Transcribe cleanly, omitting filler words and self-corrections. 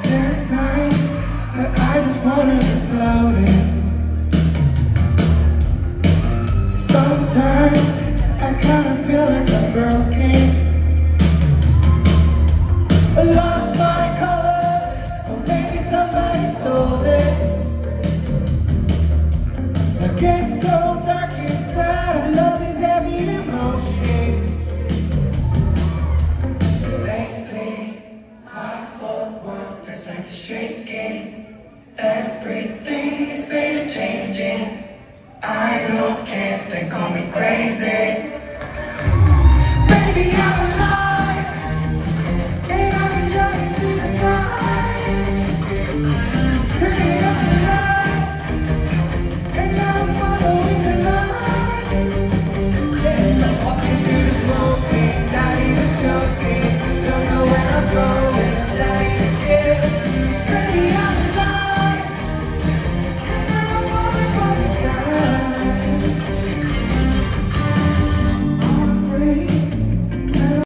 There's nights where I just wanna be floating. Sometimes I kinda feel like I'm broken. I lost my color, or maybe somebody stole it. I get so dark inside, I love these heavy emotions. Lately, my whole world feels like it's shaking. Everything is been changing. I know, can't they call me crazy?